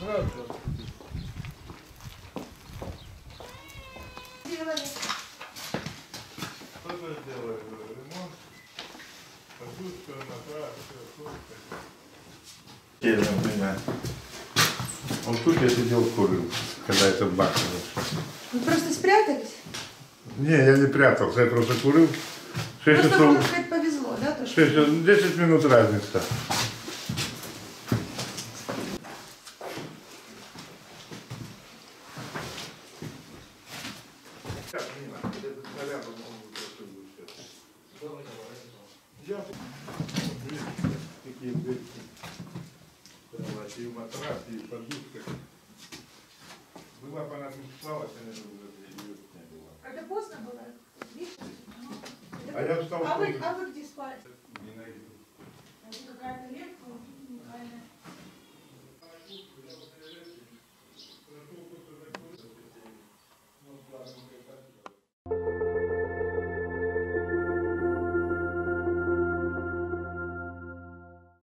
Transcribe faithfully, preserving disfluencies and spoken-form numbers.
Что-то сделали, ремонт, подушка, матрас, все, все. Вот тут я сидел, курил, когда этот бак был. Вы просто спрятались? Не, я не прятался, я просто курил. шесть Просто, часов, можно сказать, повезло, да? То, что... шесть, десять минут разница. Такие дырки. Кровать, и матрас, и подушка. Была бы она тут спала, конечно, уже ее не было. Это поздно было? Видишь? А я встал. А вы, а вы